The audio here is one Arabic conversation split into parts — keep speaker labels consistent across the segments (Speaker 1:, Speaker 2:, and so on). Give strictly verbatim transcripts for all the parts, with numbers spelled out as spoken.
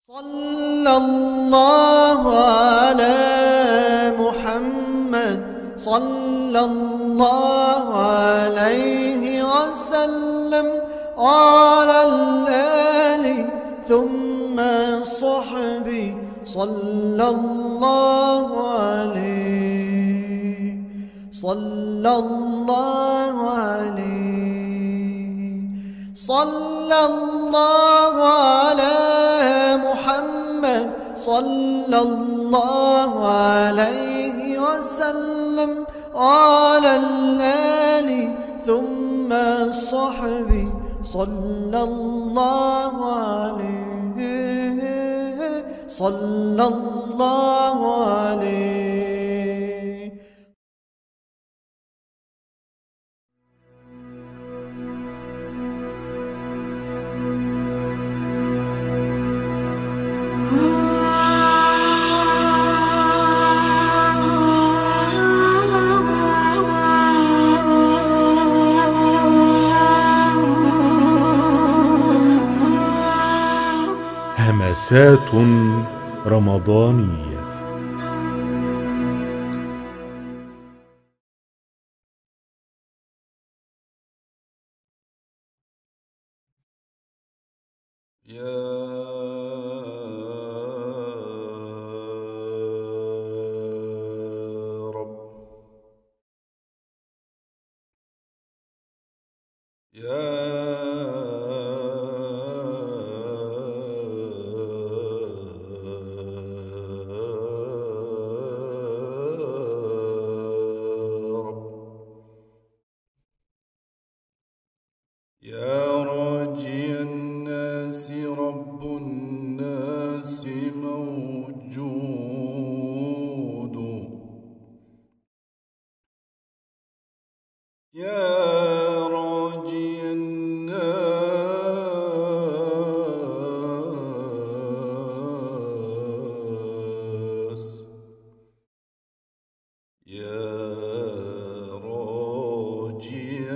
Speaker 1: صلى الله على محمد صلى الله عليه وسلم وعلى الآل ثم الصحب صلى الله عليه صلى الله عليه صلى الله على محمد صلى الله عليه وسلم وعلى الآل ثم الصحب صلى الله عليه صلى الله عليه.
Speaker 2: همسات رمضانية.
Speaker 3: يا رب يا يا راجي الناس رب الناس موجود يا راجي الناس يا راجي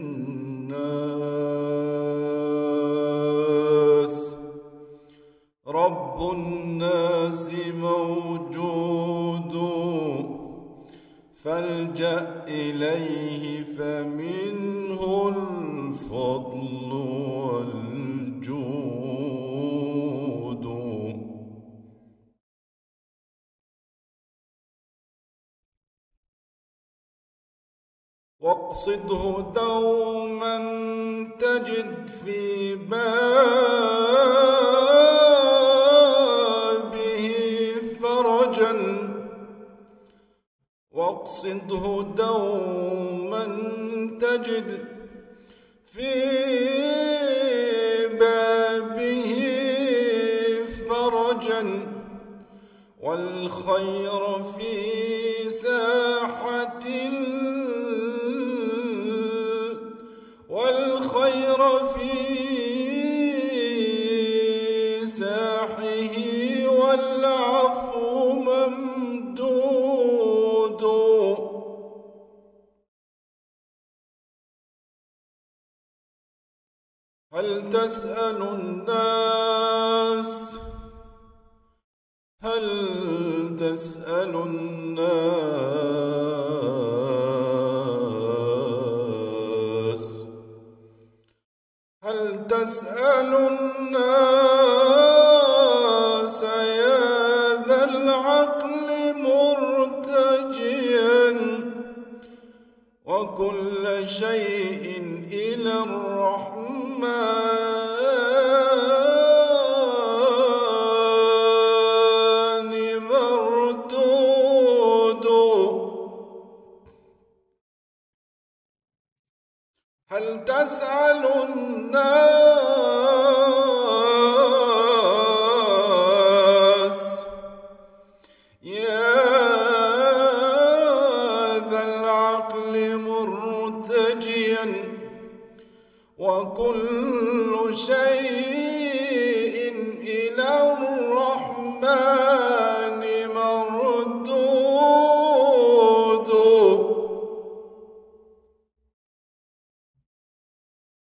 Speaker 3: الناس رب الناس موجود فالجأ إليه فمنه الفضل والجود واقصده دوما تجد في بابه فرجا واقصده دوما تجد في بابه فرجا والخير في ساحة والخير في ساحه والعفو ممدود هل تسأل الناس هل تسأل الناس هل تسأل الناس يا ذا العقل مرتجيا وكل شيء إلى الرحمن مردود هل تسأل الناس يا ذا العقل مرتجيا وكل شيء إلى الرحمن مردود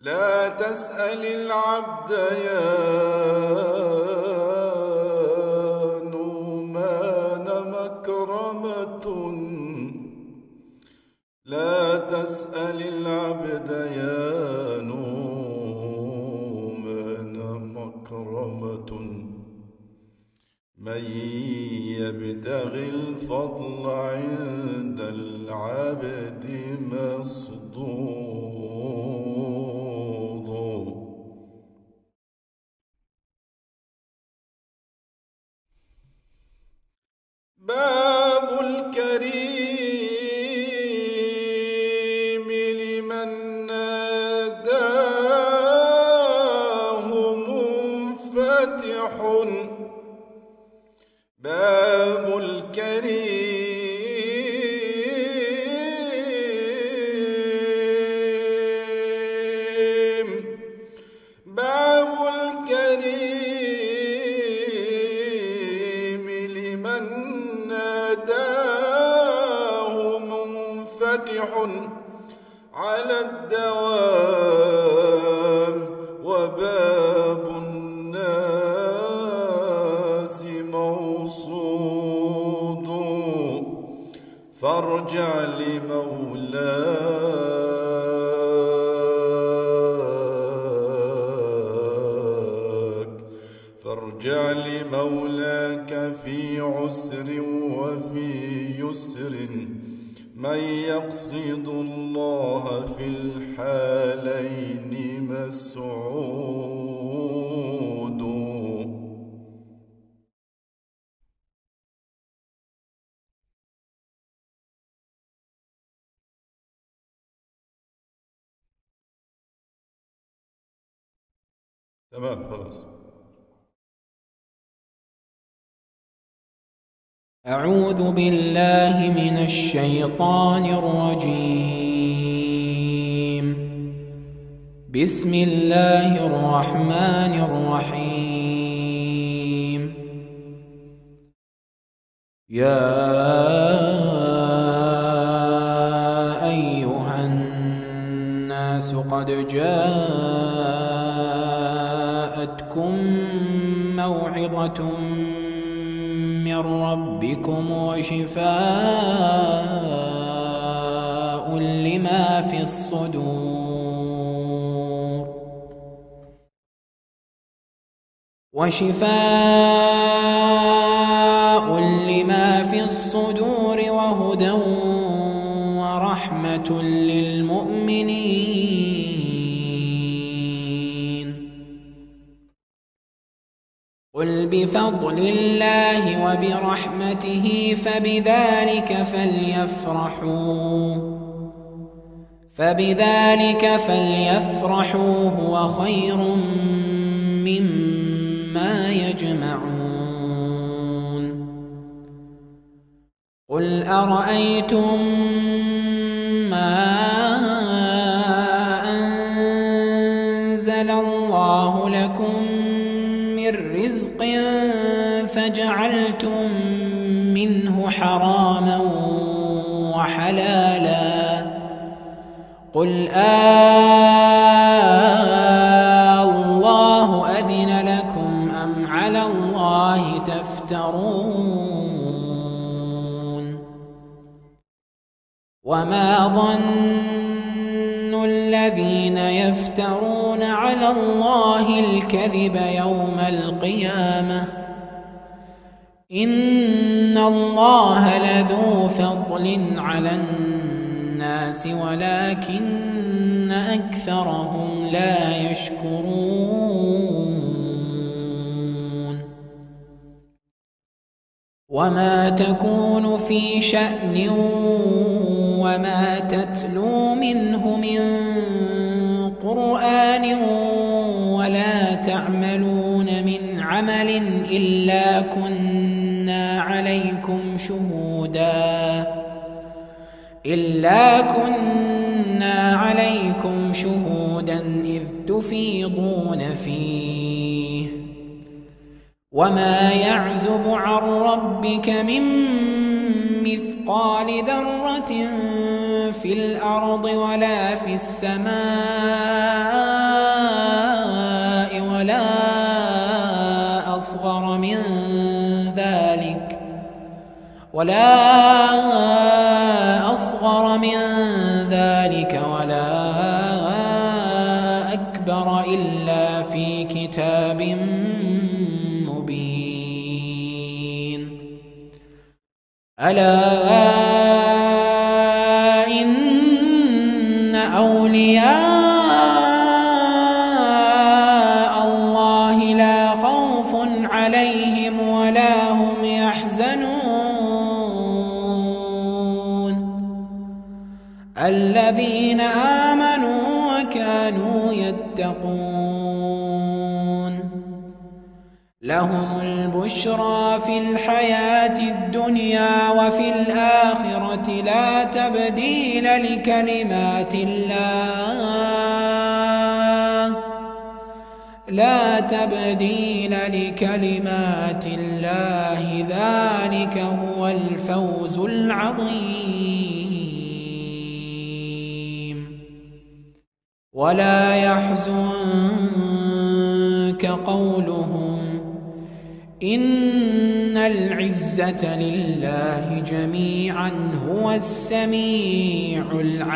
Speaker 3: لا تسأل العبد يا نومان مكرمة، لا تسأل العبد يا نومان مكرمة، من يبتغي الفضل عند العبد مصدود. باب الكريم لمن ناداه منفتح، باب الكريم، باب الكريم لمن ناداه منفتح على الدوام، وباب الناس موصود، فارجع لمولاك، فارجع لمولاك في عسر وفي يسر، من يقصد الله في الحالين مسعود. تمام خلاص.
Speaker 2: أعوذ بالله من الشيطان الرجيم. بسم الله الرحمن الرحيم. يا أيها الناس قد جاءتكم موعظة من ربكم وشفاء لما في الصدور وشفاء لما في الصدور وهدى ورحمة للمؤمنين. قل بفضل الله وبرحمته فبذلك فليفرحوا فبذلك فليفرحوا هو خير مما يجمعون. قل أرأيتم ما أنزل الله لكم من رزق فجعلتم منه حراما وحلالا، قل آه أذن لكم أم على الله تفترون. وما ظن الذين يفترون على الله الكذب يوم القيامة إن الله لذو فضل على الناس ولكن أكثرهم لا يشكرون. وما تكون في شأن وما تتلو منه من قرآن ولا تعملون من عمل إلا كنا عليكم شهودا إلا كنا عليكم شهودا إذ تفيضون فيه. وما يعزب عن ربك من مثقال ذرة في الأرض ولا في السماء ولا أصغر من ذلك ولا أكبر إلا في كتاب مبين. ألا إن أولياء الله لا خوف عليهم ولا هم يحزنون الذين آمنوا وكانوا يتقون لهم البشرى في الحياة الدنيا وفي الآخرة لا تبديل لكلمات الله لا تبديل لكلمات الله ذلك هو الفوز العظيم. ولا يحزنك قولهم إن العزة لله جميعا هو السميع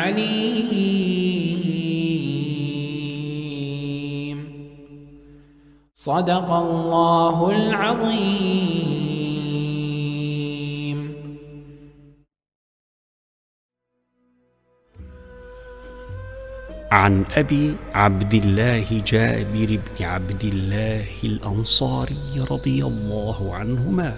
Speaker 2: العليم. صدق الله العظيم.
Speaker 4: عن أبي عبد الله جابر بن عبد الله الأنصاري رضي الله عنهما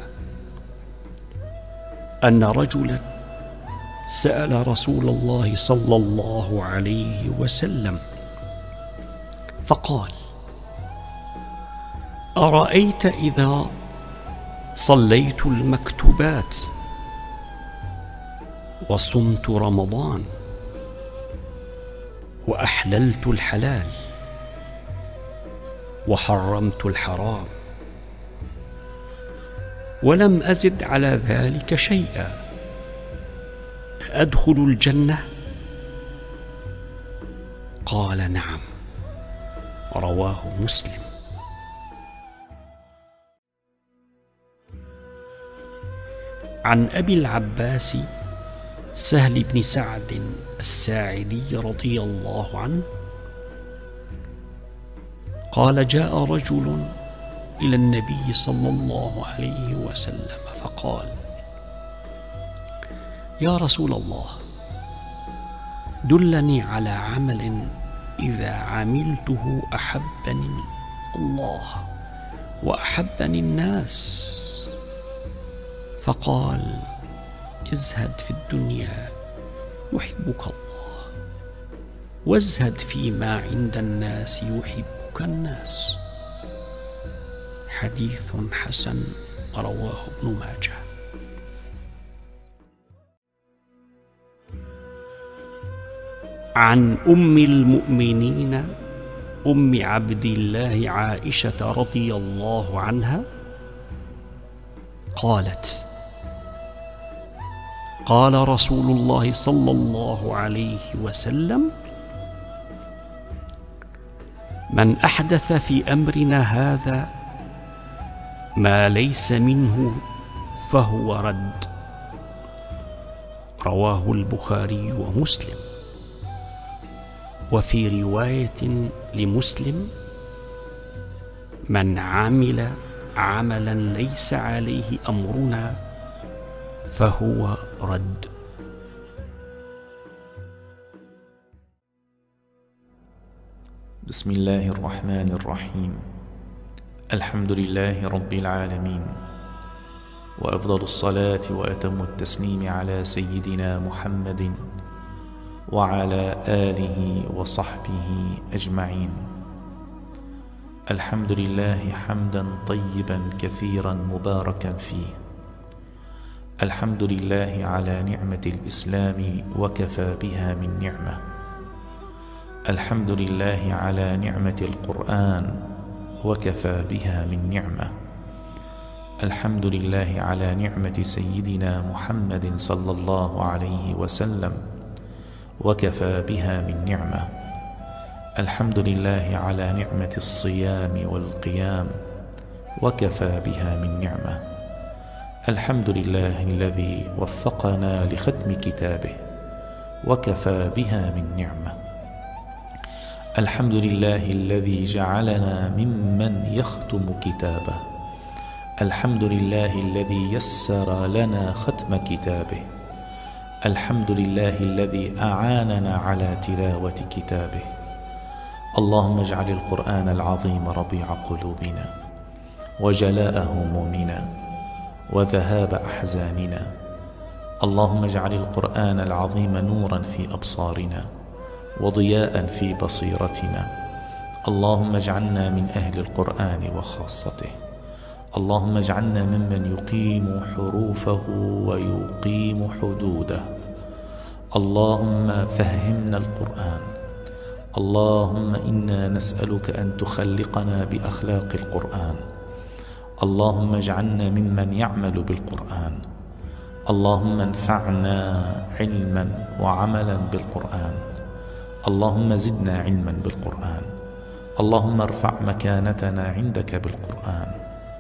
Speaker 4: أن رجلا سأل رسول الله صلى الله عليه وسلم فقال: أرأيت إذا صليت المكتوبات وصمت رمضان وأحللت الحلال وحرمت الحرام ولم أزد على ذلك شيئا أدخل الجنة؟ قال: نعم. رواه مسلم. عن أبي العباس سهل بن سعد الساعدي رضي الله عنه قال: جاء رجل إلى النبي صلى الله عليه وسلم فقال: يا رسول الله، دلني على عمل إذا عملته أحبني الله وأحبني الناس. فقال: ازهد في الدنيا يحبك الله، وازهد فيما عند الناس يحبك الناس. حديث حسن رواه ابن ماجه. عن أم المؤمنين أم عبد الله عائشة رضي الله عنها قالت: قال رسول الله صلى الله عليه وسلم: من أحدث في أمرنا هذا ما ليس منه فهو رد. رواه البخاري ومسلم. وفي رواية لمسلم: من عمل عملا ليس عليه أمرنا فهو رد.
Speaker 5: بسم الله الرحمن الرحيم. الحمد لله رب العالمين، وأفضل الصلاة وأتم التسليم على سيدنا محمد وعلى آله وصحبه أجمعين. الحمد لله حمدا طيبا كثيرا مباركا فيه. الحمد لله على نعمة الإسلام وكفى بها من نعمة. الحمد لله على نعمة القرآن وكفى بها من نعمة. الحمد لله على نعمة سيدنا محمد صلى الله عليه وسلم وكفى بها من نعمة. الحمد لله على نعمة الصيام والقيام وكفى بها من نعمة. الحمد لله الذي وفقنا لختم كتابه وكفى بها من نعمة. الحمد لله الذي جعلنا ممن يختم كتابه. الحمد لله الذي يسر لنا ختم كتابه. الحمد لله الذي أعاننا على تلاوة كتابه. اللهم اجعل القرآن العظيم ربيع قلوبنا وجلاء همومنا وذهاب أحزاننا. اللهم اجعل القرآن العظيم نورا في أبصارنا وضياء في بصيرتنا. اللهم اجعلنا من أهل القرآن وخاصته. اللهم اجعلنا ممن يقيم حروفه ويقيم حدوده. اللهم فهمنا القرآن. اللهم إنا نسألك أن تخلقنا بأخلاق القرآن. اللهم اجعلنا ممن يعمل بالقرآن. اللهم انفعنا علما وعملا بالقرآن. اللهم زدنا علما بالقرآن. اللهم ارفع مكانتنا عندك بالقرآن.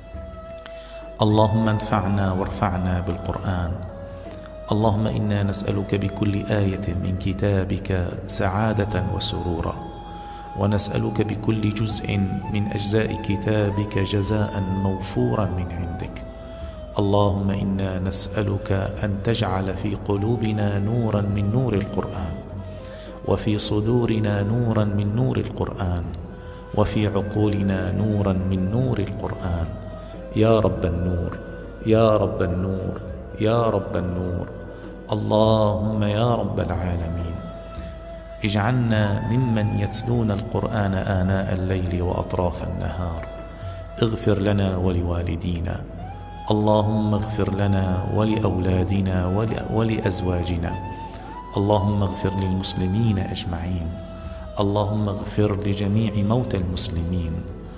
Speaker 5: اللهم انفعنا وارفعنا بالقرآن. اللهم إنا نسألك بكل آية من كتابك سعادة وسرورا، ونسألك بكل جزء من أجزاء كتابك جزاء موفورا من عندك. اللهم إنا نسألك أن تجعل في قلوبنا نورا من نور القرآن، وفي صدورنا نورا من نور القرآن، وفي عقولنا نورا من نور القرآن. يا رب النور، يا رب النور، يا رب النور. اللهم يا رب العالمين اجعلنا ممن يتلون القرآن آناء الليل وأطراف النهار. اغفر لنا ولوالدينا. اللهم اغفر لنا ولأولادنا ولأزواجنا. اللهم اغفر للمسلمين أجمعين. اللهم اغفر لجميع موتى المسلمين.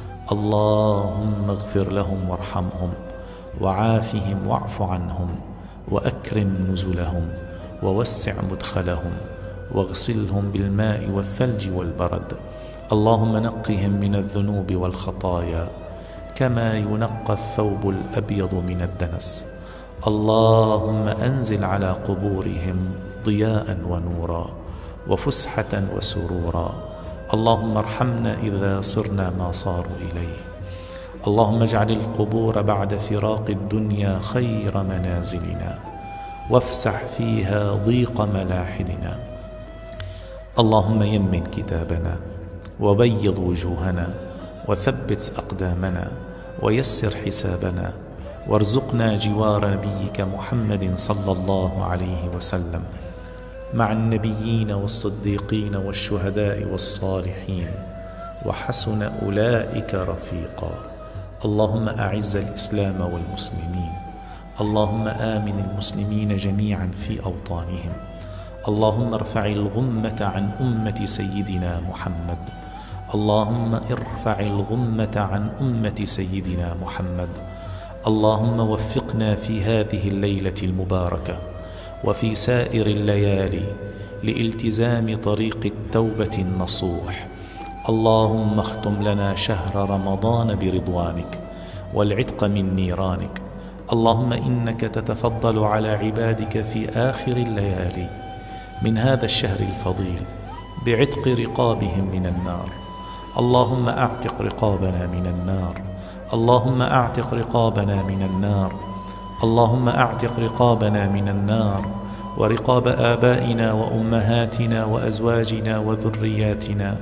Speaker 5: اللهم اغفر لهم وارحمهم وعافهم واعف عنهم وأكرم نزلهم ووسع مدخلهم واغسلهم بالماء والثلج والبرد. اللهم نقهم من الذنوب والخطايا كما ينقى الثوب الأبيض من الدنس. اللهم أنزل على قبورهم ضياء ونورا وفسحة وسرورا. اللهم ارحمنا إذا صرنا ما صاروا إليه. اللهم اجعل القبور بعد فراق الدنيا خير منازلنا، وافسح فيها ضيق ملاحدنا. اللهم يمن كتابنا وبيض وجوهنا وثبت أقدامنا ويسر حسابنا، وارزقنا جوار نبيك محمد صلى الله عليه وسلم مع النبيين والصديقين والشهداء والصالحين، وحسن أولئك رفيقا. اللهم أعز الإسلام والمسلمين. اللهم آمن المسلمين جميعا في أوطانهم. اللهم ارفع الغمة عن أمة سيدنا محمد. اللهم ارفع الغمة عن أمة سيدنا محمد. اللهم وفقنا في هذه الليلة المباركة وفي سائر الليالي لالتزام طريق التوبة النصوح. اللهم اختم لنا شهر رمضان برضوانك والعتق من نيرانك. اللهم إنك تتفضل على عبادك في آخر الليالي من هذا الشهر الفضيل بعتق رقابهم من النار. اللهم أعتق رقابنا من النار. اللهم أعتق رقابنا من النار. اللهم أعتق رقابنا من النار ورقاب آبائنا وأمهاتنا وأزواجنا وذرياتنا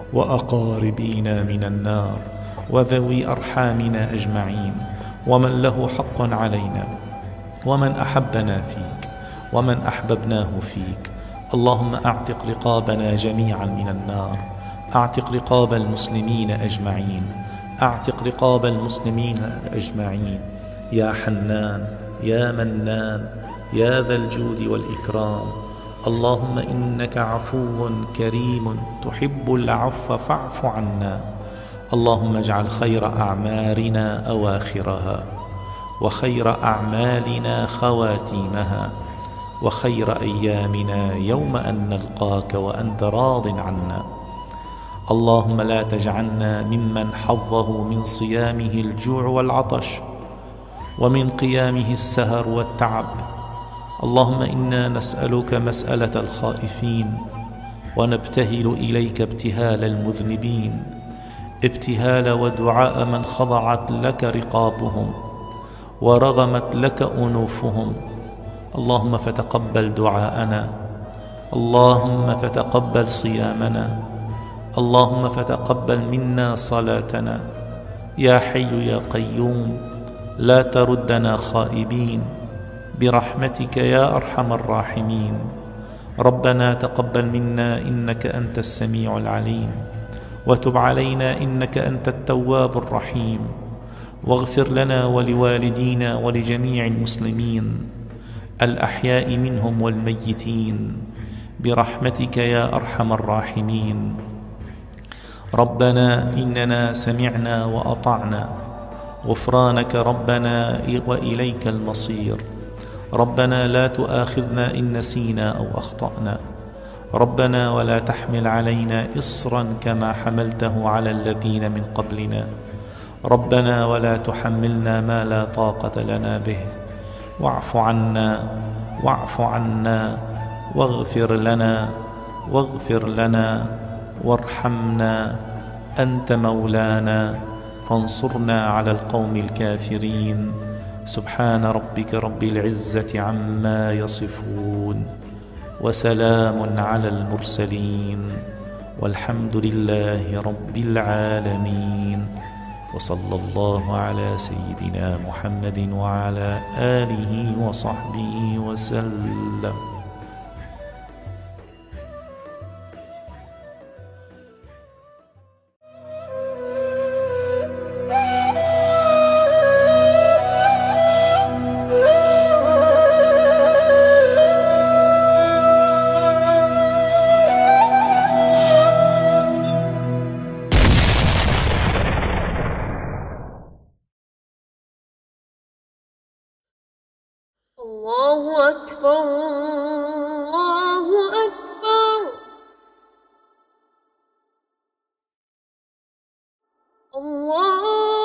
Speaker 5: وأقاربينا من النار وذوي أرحامنا أجمعين، ومن له حق علينا، ومن أحبنا فيك ومن أحببناه فيك. اللهم أعتق رقابنا جميعا من النار. أعتق رقاب المسلمين أجمعين. أعتق رقاب المسلمين أجمعين. يا حنان، يا منان، يا ذا الجود والإكرام. اللهم إنك عفو كريم تحب العفو فاعف عنا. اللهم اجعل خير أعمارنا أواخرها، وخير أعمالنا خواتيمها، وخير أيامنا يوم أن نلقاك وأنت راض عنا. اللهم لا تجعلنا ممن حظه من صيامه الجوع والعطش، ومن قيامه السهر والتعب. اللهم إنا نسألك مسألة الخائفين، ونبتهل إليك ابتهال المذنبين، ابتهال ودعاء من خضعت لك رقابهم ورغمت لك أنوفهم. اللهم فتقبل دعاءنا، اللهم فتقبل صيامنا، اللهم فتقبل منا صلاتنا. يا حي يا قيوم لا تردنا خائبين برحمتك يا أرحم الراحمين. ربنا تقبل منا إنك أنت السميع العليم، وتب علينا إنك أنت التواب الرحيم، واغفر لنا ولوالدينا ولجميع المسلمين الأحياء منهم والميتين برحمتك يا أرحم الراحمين. ربنا إننا سمعنا وأطعنا، غفرانك ربنا وإليك المصير. ربنا لا تؤاخذنا إن نسينا أو أخطأنا. ربنا ولا تحمل علينا إصرا كما حملته على الذين من قبلنا. ربنا ولا تحملنا ما لا طاقة لنا به. واعف عنا واعف عنا واغفر لنا واغفر لنا وارحمنا، أنت مولانا فانصرنا على القوم الكافرين. سبحان ربك رب العزة عما يصفون، وسلام على المرسلين، والحمد لله رب العالمين. وصلى الله على سيدنا محمد وعلى آله وصحبه وسلم.
Speaker 6: الله أكبر الله أكبر الله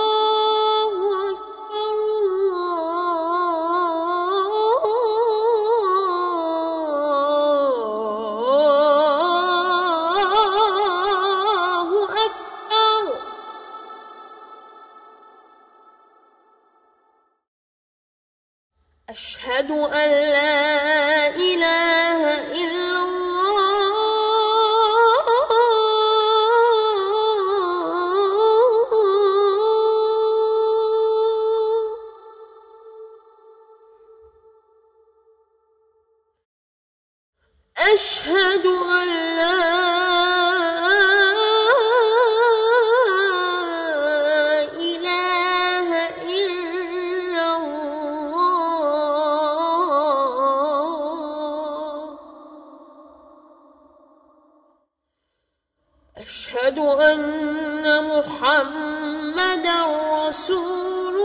Speaker 6: أكبر الله أكبر. أشهد أن لا إله إلا الله. أشهد أن لا إله إلا الله. أشهد أن محمدًا رسول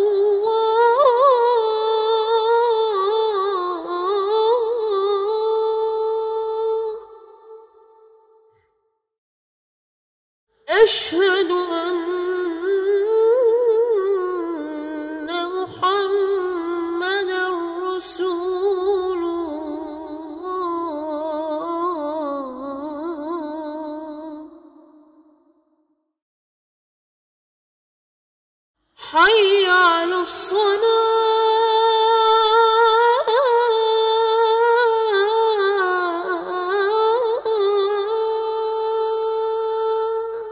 Speaker 6: الله. أشهد أن محمدًا رسول الله. حي على الصلاة.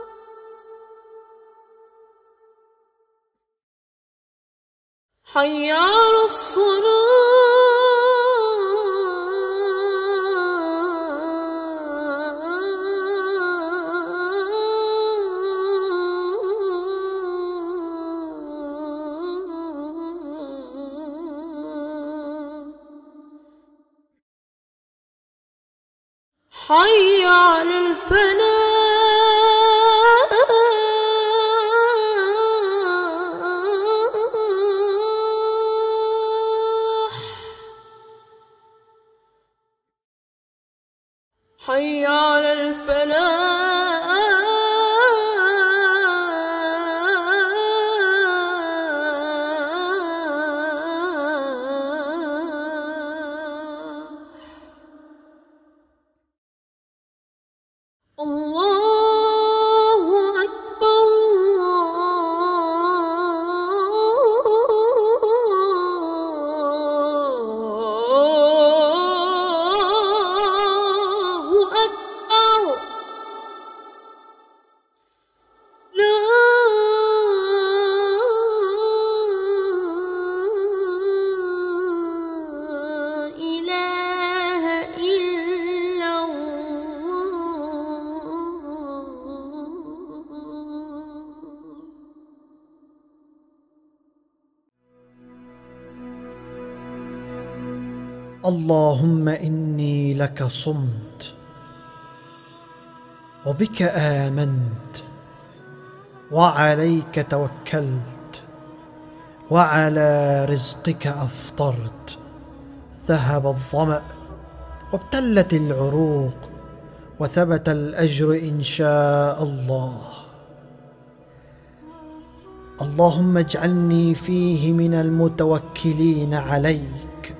Speaker 6: حي على الصلاة. حي على الفلاح.
Speaker 1: اللهم إني لك صمت وبك آمنت وعليك توكلت وعلى رزقك أفطرت. ذهب الظمأ وابتلت العروق وثبت الأجر إن شاء الله. اللهم اجعلني فيه من المتوكلين عليك،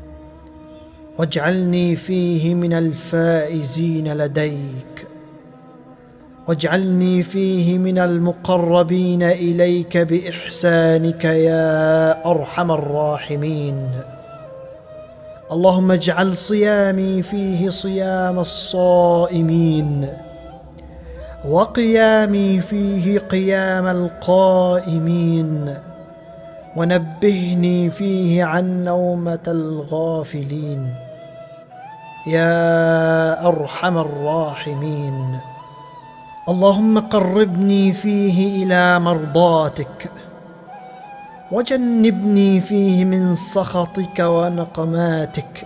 Speaker 1: واجعلني فيه من الفائزين لديك، واجعلني فيه من المقربين إليك بإحسانك يا أرحم الراحمين. اللهم اجعل صيامي فيه صيام الصائمين، وقيامي فيه قيام القائمين، ونبهني فيه عن نومة الغافلين يا أرحم الراحمين. اللهم قربني فيه إلى مرضاتك، وجنبني فيه من سخطك ونقماتك،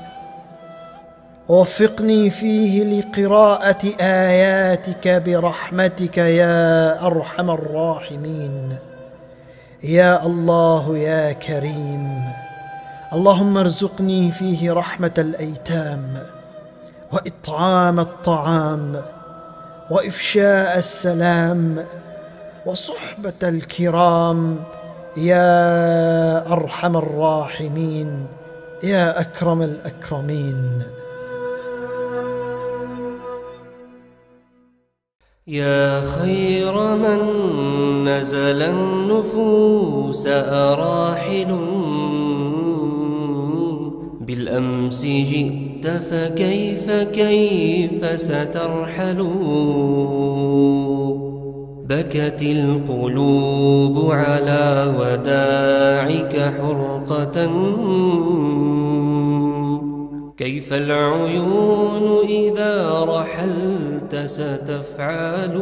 Speaker 1: ووفقني فيه لقراءة آياتك برحمتك يا أرحم الراحمين. يا الله يا كريم، اللهم ارزقني فيه رحمة الأيتام، وإطعام الطعام، وإفشاء السلام، وصحبة الكرام يا أرحم الراحمين يا أكرم الأكرمين.
Speaker 7: يا خير من نزل النفوس أراحل، بالأمس جئت فكيف كيف سترحل. بكت القلوب على وداعك حرقة، كيف العيون إذا رحلت ستفعل.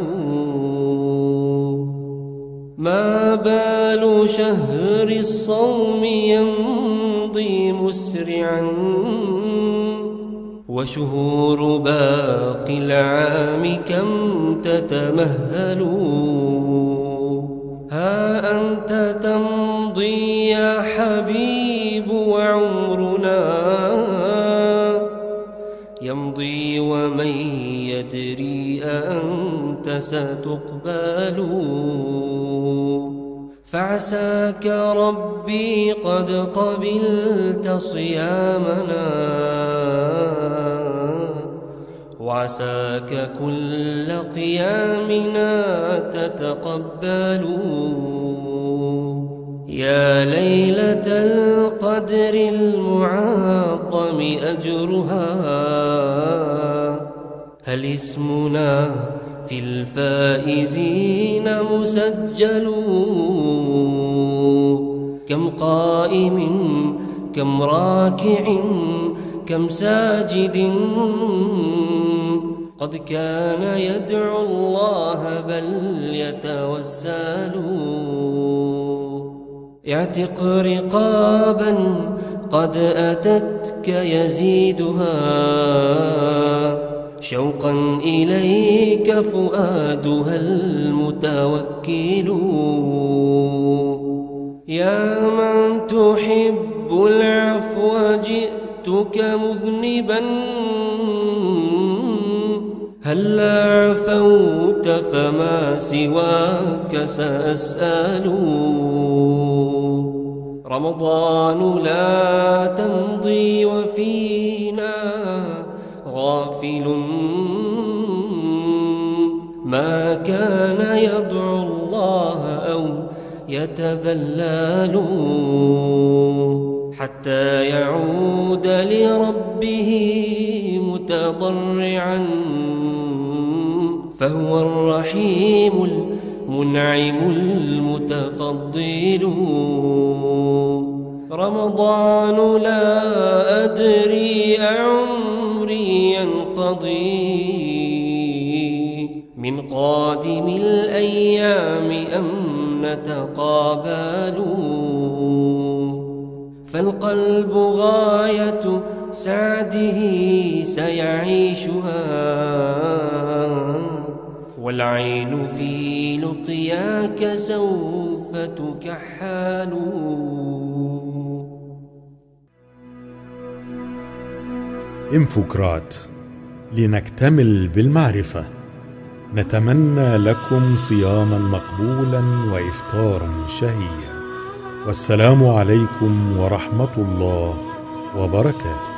Speaker 7: ما بال شهر الصوم يمضي مسرعا، وشهور باقي العام كم تتمهل. ها أنت تمضي يا حبيب وعمرنا يمضي، ومن يدري أنت ستقبل. فعساك ربي قد قبلت صيامنا، وعساك كل قيامنا تتقبل. يا ليلة القدر المعظم أجرها، هل اسمنا في الفائزين مسجل. كم قائم كم راكع كم ساجد، قد كان يدعو الله بل يتوسل. اعتق رقابا قد أتتك يزيدها، شوقا إليك فؤادها المتوكل. يا من تحب العفو جئتك مذنبا، هلا عفوت فما سواك سأسأل. رمضان لا تمضي وفينا غافل، ما كان يدعو الله أو يتذلل، حتى يعود لربه متضرعا، فهو الرحيم المنعم المتفضل. رمضان لا أدري أعمري ينقضي، من قادم الأيام أم نتقابل. فالقلب غاية سعده سيعيشها، والعين في لقياك سوف تكحل.
Speaker 8: انفوكرات، لنكتمل بالمعرفة. نتمنى لكم صياما مقبولا وإفطارا شهيا، والسلام عليكم ورحمة الله وبركاته.